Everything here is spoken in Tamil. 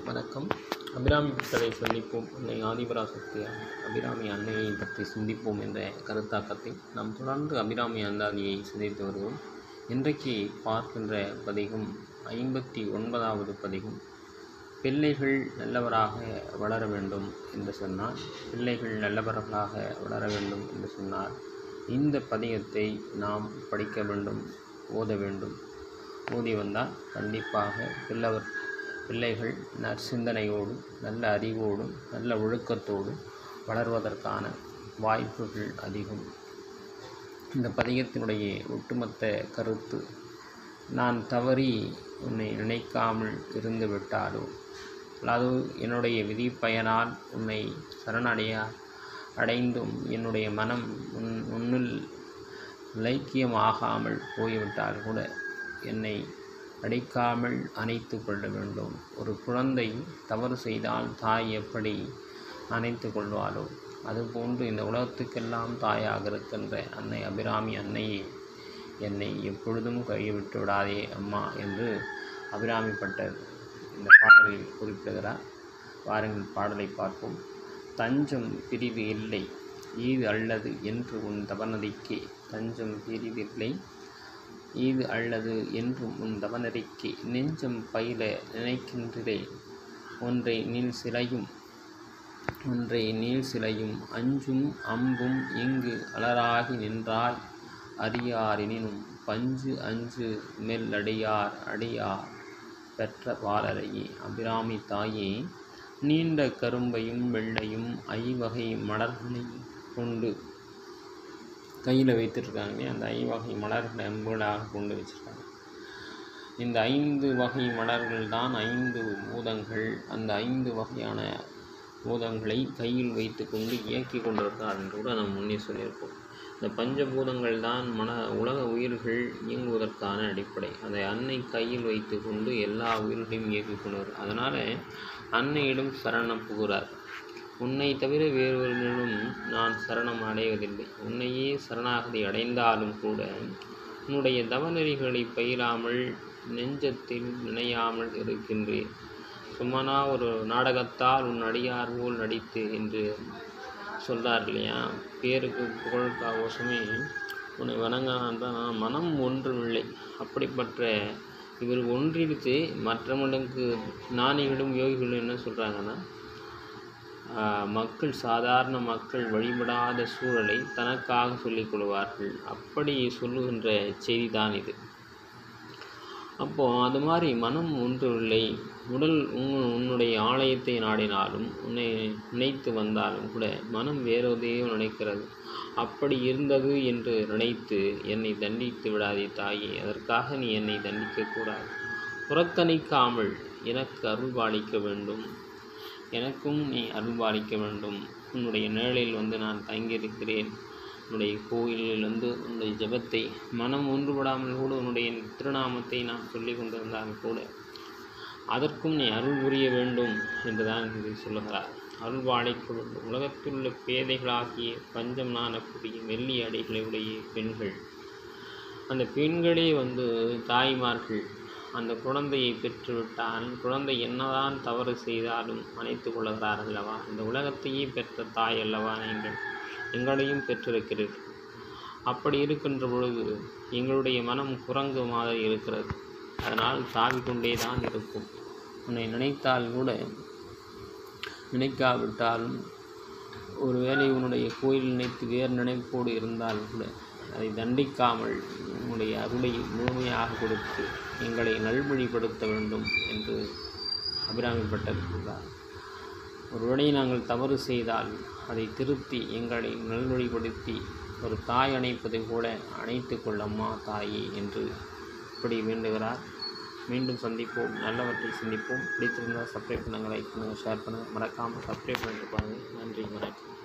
வணக்கம். அபிராமி பட்டரை சந்திப்போம், அன்னை ஆதிபராசக்தி அபிராமி அன்னையை பற்றி சிந்திப்போம் என்ற கருத்தாக்கத்தை நாம் தொடர்ந்து அபிராமி அந்தாதியை சிந்தித்து வருவோம். இன்றைக்கு பார்க்கின்ற பதிகம் 59வது பதிகம். பிள்ளைகள் நல்லவராக வளர வேண்டும் என்று சொன்னார். பிள்ளைகள் நல்லவர்களாக வளர வேண்டும் என்று சொன்னார். இந்த பதிகத்தை நாம் படிக்க வேண்டும், ஓத வேண்டும். ஓதி வந்தால் கண்டிப்பாக பிள்ளைகள் நற்சிந்தனையோடு, நல்ல அறிவோடு, நல்ல ஒழுக்கத்தோடு வளர்வதற்கான வாய்ப்புகள் அதிகம். இந்த பதிகத்தினுடைய ஒட்டுமொத்த கருத்து, நான் தவறி உன்னை நினைக்காமல் இருந்து விட்டாலோ, அதாவது என்னுடைய விதி பயனால் உன்னை அடைந்தும் என்னுடைய மனம் உன்னில் இலக்கியமாகாமல் போய்விட்டால் கூட என்னை அடிக்காமல் அணைத்து கொள்ள வேண்டும். ஒரு குழந்தை தவறு செய்தால் தாய் எப்படி அணைத்து கொள்வாரோ, அதுபோன்று இந்த உலகத்துக்கெல்லாம் தாயாக இருக்கின்ற அன்னை அபிராமி அன்னையே, என்னை எப்பொழுதும் கைவிட்டு விடாதே அம்மா என்று அபிராமி பட்டர் இந்த பாடலில் குறிப்பிடுகிறார். வாருங்கள் பாடலை பார்ப்போம். தஞ்சம் பிரிவு இல்லை ஈது அல்லது என்று உன் தவநதிக்கு, தஞ்சம் பிரிவில்லை ஈது அல்லது என்றும் உன் தவநெறிக்கு, நெஞ்சம் பயில நினைக்கின்றேன் ஒன்றை நீள் சிலையும் அஞ்சும் அம்பும் இங்கு அலராகி நின்றாய் அறியாரெனினும் பஞ்சு அஞ்சு அடியார் பெற்ற பாலரையே. அபிராமி தாயே, நீண்ட கரும்பையும் வெள்ளையும் ஐவகை மலர்களை கொண்டு கையில் வைத்திருக்காங்க. அந்த 5 வகை மலர்களை அம்புகளாக கொண்டு வச்சுருக்காங்க. இந்த 5 வகை மலர்கள் தான் 5 பூதங்கள். அந்த 5 வகையான பூதங்களை கையில் வைத்து கொண்டு இயக்கி கொண்டிருக்கிறார் என்று கூட நாம் முன்னே சொல்லியிருக்கோம். இந்த பஞ்சபூதங்கள் தான் உலக உயிர்கள் இயங்குவதற்கான அடிப்படை. அதை அன்னை கையில் வைத்து கொண்டு எல்லா உயிர்களையும் இயக்கி கொண்டு அதனால் அன்னையிடம் சரணம் புகுகிறார். உன்னை தவிர வேறொருவரிடம் நான் சரணம் அடைவதில்லை. உன்னையே சரணாகதி அடைந்தாலும் கூட உன்னுடைய தவநெறிகளை பயிலாமல் நெஞ்சத்தில் நினையாமல் இருக்கின்றேன். சும்மானா ஒரு நாடகத்தால் உன் அடியார் போல் நடித்து என்று சொல்கிறார் இல்லையா? பேருக்கு புகழ்காவசமே உன்னை வணங்காதான் மனம் ஒன்றுமில்லை. அப்படிப்பட்ட இவர் ஒன்றிடுத்து மற்றவர்களுக்கு ஞானிகளும் யோகிகளும் என்ன சொல்கிறாங்கன்னா, சாதாரண மக்கள் வழிபடாத சூழலை தனக்காக சொல்லிக் கொள்வார்கள். அப்படி சொல்லுகின்ற செய்திதான் இது. அப்போது அது மாதிரி மனம் ஒன்றுமில்லை. உன்னுடைய ஆலயத்தை நாடினாலும், உன்னை நினைத்து வந்தாலும் கூட மனம் வேறொதையோ நினைக்கிறது. அப்படி இருந்தது என்று நினைத்து என்னை தண்டித்து விடாதே தாயே. அதற்காக நீ என்னை தண்டிக்கக்கூடாது. புறக்கணிக்காமல் எனக்கு அருள்பாலிக்க வேண்டும். எனக்கும் நீ அருள்பாலிக்க வேண்டும். உன்னுடைய நிழலில் நான் தங்கியிருக்கிறேன். உன்னுடைய கோயிலில் உன்னுடைய ஜபத்தை மனம் ஒன்றுபடாமல் கூட உன்னுடைய திருநாமத்தை நான் சொல்லி கொண்டிருந்தாலும் கூட அதற்கும் நீ அருள் புரிய வேண்டும் என்றுதான் இதை சொல்லுகிறார். அருள்பாலிக்க வேண்டும். உலகத்தில் உள்ள பேதைகளாகிய பஞ்சம் நாணக்கூடிய மெல்லிய அடிகளுடைய பெண்கள், அந்த பெண்களே தாய்மார்கள் அந்த குழந்தையை பெற்றுவிட்டால் குழந்தை என்னதான் தவறு செய்தாலும் அணைத்து கொள்கிறார் அல்லவா? இந்த உலகத்தையே பெற்ற தாய் அல்லவா நீங்கள்? எங்களையும் பெற்றிருக்கிறீர்கள். அப்படி இருக்கின்ற பொழுது எங்களுடைய மனம் குரங்கு மாதிரி இருக்கிறது. அதனால் தாவிக்கொண்டே தான் இருக்கும். உன்னை நினைத்தால் கூட நினைக்காவிட்டாலும், ஒருவேளை உன்னுடைய கோயில் நினைத்து வேறு நினைப்போடு இருந்தால் கூட அதை தண்டிக்காமல் உன்னுடைய அருளை முழுமையாக கொடுத்து எங்களை நல்வழிப்படுத்த வேண்டும் என்று அபிராமி பட்டர் கூறுகிறார். ஒருவேளை நாங்கள் தவறு செய்தால் அதை திருத்தி எங்களை நல்வழிப்படுத்தி ஒரு தாய் அணைப்பதை கூட அணைத்து கொள்ளம்மா தாயே என்று இப்படி வேண்டுகிறார். மீண்டும் சந்திப்போம், நல்லவற்றை சிந்திப்போம். பிடித்திருந்தால் சப்ஸ்கிரைப் பண்ணுங்கள், லைக் பண்ணுங்கள், ஷேர் பண்ணுங்கள். மறக்காமல் சப்ஸ்கிரைப் பண்ணிட்டு பாருங்கள். நன்றி, வணக்கம்.